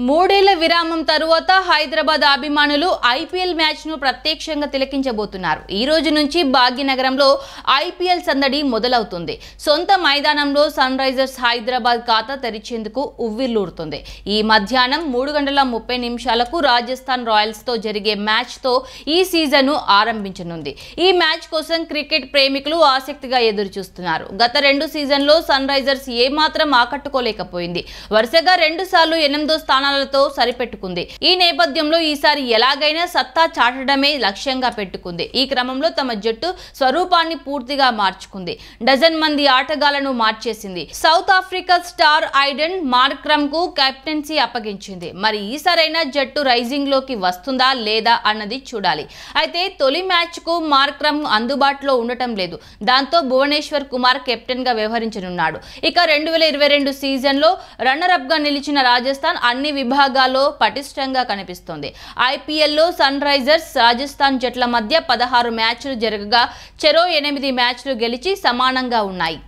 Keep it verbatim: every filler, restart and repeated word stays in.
మూడేళ్ల విరామం తరువాత హైదరాబాద్ అభిమానులు ఐపీఎల్ మ్యాచ్ ను ప్రత్యక్షంగా తిలకించబోతున్నారు. ఈ రోజు నుంచి భాగ్యనగరంలో ఐపీఎల్ సందడి మొదలవుతుంది. సొంత మైదానంలో సన్ రైజర్స్ హైదరాబాద్ ఖాతా తెరిచేందుకు ఉవ్విళ్లూరుతుంది. ఈ మధ్యాహ్నం మూడు గంటల ముప్పై నిమిషాలకు రాజస్థాన్ రాయల్స్ తో జరిగే మ్యాచ్ తో ఈ సీజన్ ను ఆరంభించనుంది. ఈ మ్యాచ్ కోసం క్రికెట్ ప్రేమికులు ఆసక్తిగా ఎదురు చూస్తున్నారు. గత రెండు సీజన్లో సన్ రైజర్స్ ఏమాత్రం ఆకట్టుకోలేకపోయింది. వరుసగా రెండు సార్లు ఎనిమిదో స్థానాలతో సరిపెట్టుకుంది. ఈ నేపథ్యంలో ఈసారి ఎలాగైనా సత్తా చాటడమే లక్ష్యంగా పెట్టుకుంది. ఈ క్రమంలో తమ జట్టు స్వరూపాన్ని పూర్తిగా మార్చుకుంది. డజన్ మంది ఆటగాళ్లను మార్చేసింది. South Africa star Aiden Markram కు కెప్టెన్సీ అప్పగించింది. మరి ఈసారైనా జట్టు రైజింగ్ లోకి వస్తుందా లేదా అన్నది చూడాలి. అయితే తొలి మ్యాచ్ కు మార్క్రమ్ అందుబాటులో ఉండటం లేదు. దాంతో భువనేశ్వర్ కుమార్ కెప్టెన్ గా వ్యవహరించనున్నాడు. ఇక రెండు వేల ఇరవై రెండు సీజన్ లో రన్నర్ అప్ గా నిలిచిన రాజస్థాన్ అన్ని విభాగాల్లో పటిష్టంగా కనిపిస్తోంది. ఐపీఎల్లో సన్ రైజర్స్ రాజస్థాన్ జట్ల మధ్య పదహారు మ్యాచ్లు జరగగా చెరో ఎనిమిది మ్యాచ్లు గెలిచి సమానంగా ఉన్నాయి.